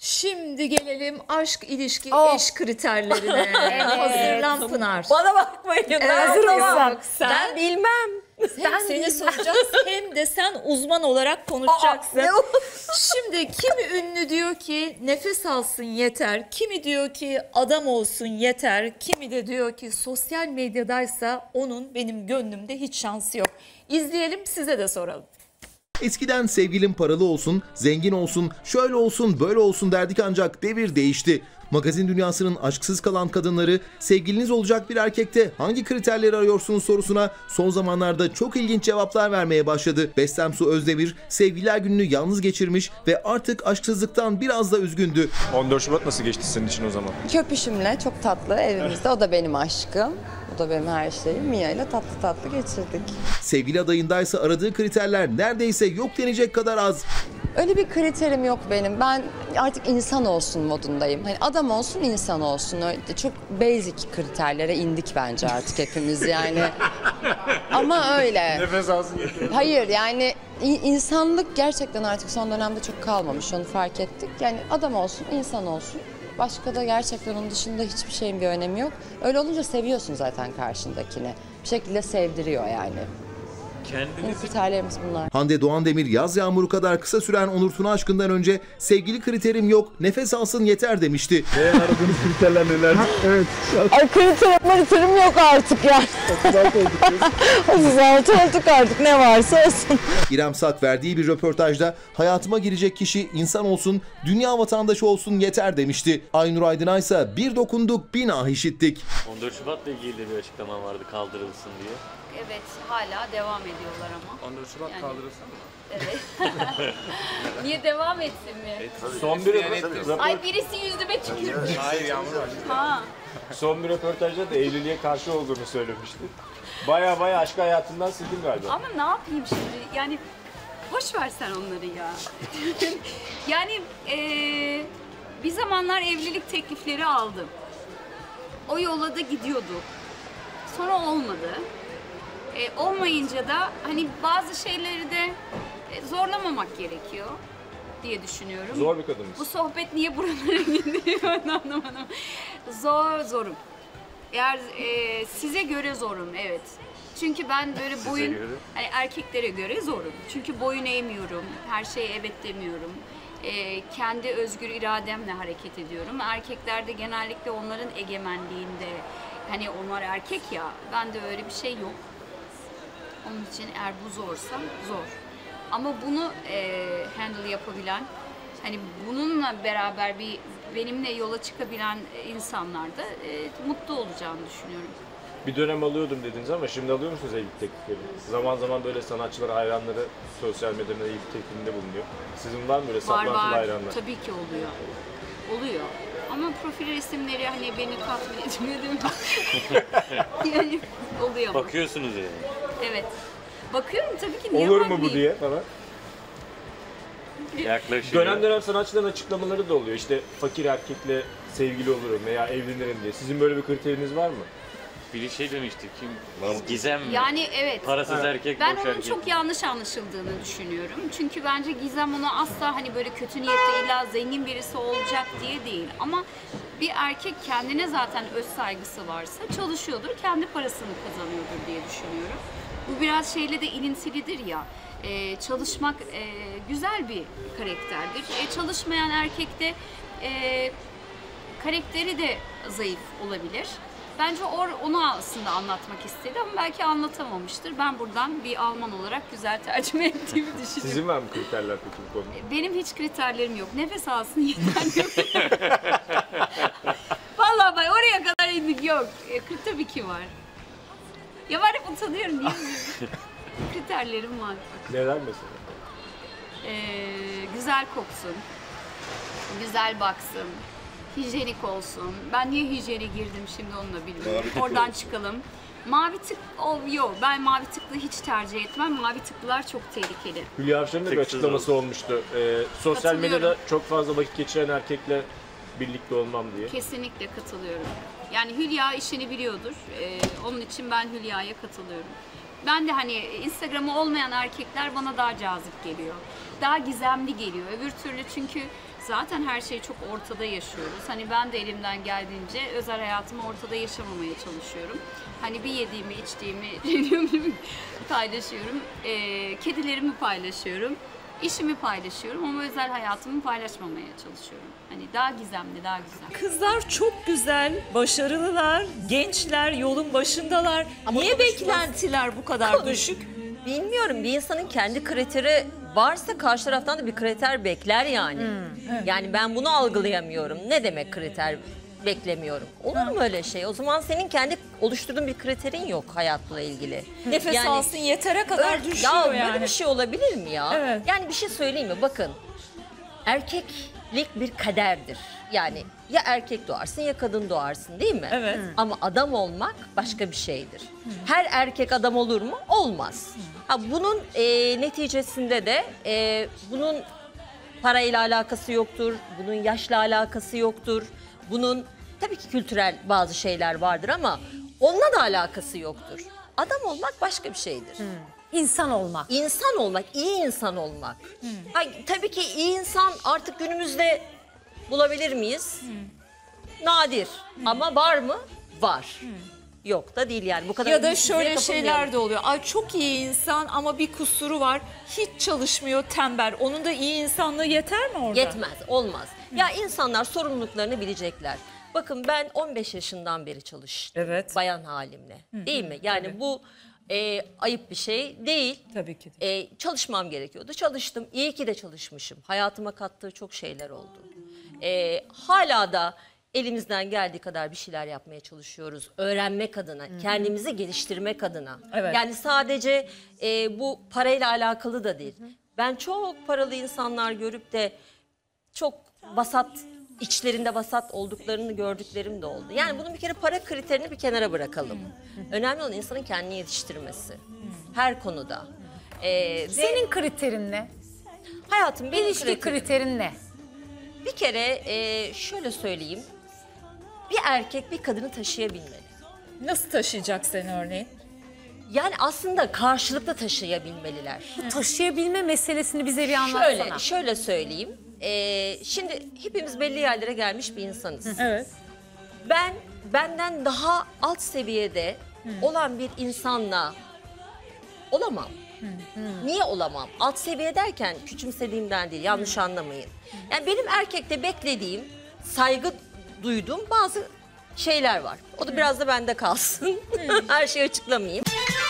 Şimdi gelelim aşk, ilişki, Oh. eş kriterlerine. Evet. Hazırlan Pınar. Bana bakmayın. Evet, Hazır olun. bak Ben sen bilmem. hem seni soracağız hem de sen uzman olarak konuşacaksın. Ne o? Şimdi kimi ünlü diyor ki nefes alsın yeter, kimi diyor ki adam olsun yeter, kimi de diyor ki sosyal medyadaysa onun benim gönlümde hiç şansı yok. İzleyelim, size de soralım. Eskiden sevgilim paralı olsun, zengin olsun, şöyle olsun, böyle olsun derdik ancak devir değişti. Magazin dünyasının aşksız kalan kadınları sevgiliniz olacak bir erkekte hangi kriterleri arıyorsunuz sorusuna son zamanlarda çok ilginç cevaplar vermeye başladı. Bestem Su Özdemir sevgililer gününü yalnız geçirmiş ve artık aşksızlıktan biraz da üzgündü. 14 Şubat nasıl geçti senin için o zaman? Köpüşümle çok tatlı evimizde. O da benim aşkım. O da benim her şeyim. Mia ile tatlı tatlı geçirdik. Sevgili adayındaysa aradığı kriterler neredeyse yok denecek kadar az. Öyle bir kriterim yok benim. Ben artık insan olsun modundayım. Hani adam olsun, insan olsun. Öyle çok basic kriterlere indik bence artık hepimiz yani. Ama öyle. Nefes alsın yeter. Hayır yani insanlık gerçekten artık son dönemde çok kalmamış. Onu fark ettik. Yani adam olsun, insan olsun. Başka da gerçekten onun dışında hiçbir şeyin bir önemi yok. Öyle olunca seviyorsun zaten karşındakini. Bir şekilde sevdiriyor yani. Benim kriterlerimiz bunlar. Hande Doğandemir yaz yağmuru kadar kısa süren Onur Tuna aşkından önce sevgili kriterim yok, nefes alsın yeter demişti. Aradığınız kriterler neler? Evet. Ay kriterim yok artık yani. 36 olduk artık, ne varsa olsun. İrem Sak verdiği bir röportajda hayatıma girecek kişi insan olsun, dünya vatandaşı olsun yeter demişti. Aynur Aydın'a ise bir dokunduk, bin ah işittik. 14 Şubat'la ilgili de bir açıklama vardı, kaldırılsın diye. Evet, hala devam ediyorlar ama. 14 Şubat Yani- kaldırılsın mı? Evet. Niye devam etsin mi? Son bir Ay birisi yüzüme tükürdü. Hayır Yağmur var. Ha. Son bir röportajda da evliliğe karşı olduğunu söylemişti. Baya aşk hayatından sildim galiba. Ama ne yapayım şimdi? Yani boş ver sen onları ya. Yani bir zamanlar evlilik teklifleri aldım. O yola da gidiyorduk. Sonra olmadı. Olmayınca da hani bazı şeyleri de zorlamamak gerekiyor diye düşünüyorum. Zor bir kadın Bu mısın? sohbet niye buralara gidiyor ben anlamadım. Zorum. Eğer size göre zorum, evet. Çünkü ben böyle boyun, göre? hani erkeklere göre zorum. Çünkü boyun eğmiyorum, her şeye evet demiyorum. Kendi özgür irademle hareket ediyorum. Erkeklerde genellikle onların egemenliğinde, hani onlar erkek ya, bende öyle bir şey yok. Onun için eğer bu zorsa zor. Ama bunu handle yapabilen, hani bununla beraber benimle yola çıkabilen insanlar da mutlu olacağını düşünüyorum. Bir dönem alıyordum dediniz ama şimdi alıyor musunuz evlilik teklifleri? Zaman zaman böyle sanatçılar, hayranları sosyal medyada evlilik teklifinde bulunuyor. Sizin var mı böyle saplantılı hayranlar? Tabii ki oluyor. Oluyor. Ama profil resimleri hani beni tatmin etmiyor değil mi? Yani oluyor. Bakıyorsunuz yani. Evet. Bakıyorum tabii ki. Niye Olur mu bu bakmayayım? diye falan. Yaklaşıyor. Dönem dönem sanatçıların açıklamaları da oluyor. İşte fakir erkekle sevgili olurum veya evlenirim diye. Sizin böyle bir kriteriniz var mı? Biri şey demişti, kim? Gizem mi? Yani evet. Parasız erkek, Ben boş onun erkek. çok yanlış anlaşıldığını düşünüyorum. Çünkü bence Gizem ona asla hani böyle kötü niyetle illa zengin birisi olacak diye değil. Ama bir erkek kendine zaten öz saygısı varsa çalışıyordur, kendi parasını kazanıyordur diye düşünüyorum. Bu biraz şeyle de ilintilidir ya. Çalışmak güzel bir karakterdir. Çalışmayan erkekte karakteri de zayıf olabilir. Bence onu aslında anlatmak istedi ama belki anlatamamıştır. Ben buradan bir Alman olarak güzel tercüme ettiğimi düşünüyorum. Sizin var mı kriterler peki bu konuda? Benim hiç kriterlerim yok. Nefes alsın yeter. Vallahi bak oraya kadar indik yok. Tabii ki var. Ya var hep utanıyorum niye? Kriterlerim var. Neler mesela? Güzel koksun. Güzel baksın. Hijyenik olsun. Ben niye hijyene girdim şimdi onu da bilmiyorum. Oradan çıkalım. Mavi tık yok. Ben mavi tıklı hiç tercih etmem. Mavi tıklılar çok tehlikeli. Hülya Avşar'ın da bir Tıksız açıklaması olmuştu. Sosyal Katılıyorum. medyada çok fazla vakit geçiren erkekle birlikte olmam diye. Kesinlikle katılıyorum. Yani Hülya işini biliyordur. Onun için ben Hülya'ya katılıyorum. Ben de hani Instagram'ı olmayan erkekler bana daha cazip geliyor. Daha gizemli geliyor. Öbür türlü çünkü zaten her şeyi çok ortada yaşıyoruz. Hani ben de elimden geldiğince özel hayatımı ortada yaşamamaya çalışıyorum. Hani bir yediğimi, içtiğimi paylaşıyorum. Kedilerimi paylaşıyorum. İşimi paylaşıyorum ama özel hayatımı paylaşmamaya çalışıyorum. Hani daha gizemli, daha güzel. Kızlar çok güzel, başarılılar, gençler, yolun başındalar. Niye beklentiler bu kadar düşük? Bilmiyorum, bir insanın kendi kriteri varsa karşı taraftan da bir kriter bekler yani. Yani ben bunu algılayamıyorum. Ne demek kriter beklemiyorum? Olur mu öyle şey? O zaman senin kendi oluşturduğun bir kriterin yok hayatla ilgili. Nefes Yani- alsın yetere kadar düşüyor Ya yani. böyle bir şey olabilir mi ya? Evet. Yani bir şey söyleyeyim mi? Bakın, erkeklik bir kaderdir. Yani ya erkek doğarsın ya kadın doğarsın, değil mi? Evet. Ama adam olmak başka bir şeydir. Her erkek adam olur mu? Olmaz. Ha, bunun neticesinde de bunun parayla alakası yoktur, bunun yaşla alakası yoktur, bunun tabii ki kültürel bazı şeyler vardır ama onunla da alakası yoktur. Adam olmak başka bir şeydir. İnsan olmak. İnsan olmak, iyi insan olmak. Ay, tabii ki iyi insan artık günümüzde bulabilir miyiz? Nadir. Ama var mı? Var. Yok da değil yani. Bu kadar Ya da ümitsizliğe şöyle kapılmayalım. şeyler de oluyor. Ay çok iyi insan ama bir kusuru var. Hiç çalışmıyor, tembel. Onun da iyi insanlığı yeter mi orada? Yetmez, olmaz. Ya insanlar sorumluluklarını bilecekler. Bakın ben 15 yaşından beri çalıştım. Evet. Bayan halimle. Değil mi? Yani bu ayıp bir şey değil. Tabii ki. Çalışmam gerekiyordu. Çalıştım. İyi ki de çalışmışım. Hayatıma kattığı çok şeyler oldu. Hala da elimizden geldiği kadar bir şeyler yapmaya çalışıyoruz. Öğrenmek adına, kendimizi geliştirmek adına. Evet. Yani sadece bu parayla alakalı da değil. Ben çok paralı insanlar görüp de çok vasat, içlerinde vasat olduklarını gördüklerim de oldu. Yani bunun bir kere para kriterini bir kenara bırakalım. Önemli olan insanın kendini yetiştirmesi. Her konuda. Senin kriterin ne? Hayatım benim İlişki kriterin ne? bir kere şöyle söyleyeyim. Bir erkek bir kadını taşıyabilmeli. Nasıl taşıyacak seni örneğin? Yani aslında karşılıklı taşıyabilmeliler. Bu taşıyabilme meselesini bize bir anlatsana. Şöyle söyleyeyim. Şimdi hepimiz belli yerlere gelmiş bir insanız. Evet. Benden daha alt seviyede olan bir insanla olamam. Niye olamam? Alt seviye derken küçümsediğimden değil, yanlış anlamayın. Yani benim erkekte beklediğim, saygı duyduğum bazı şeyler var. O da biraz da bende kalsın. Her şeyi açıklamayayım.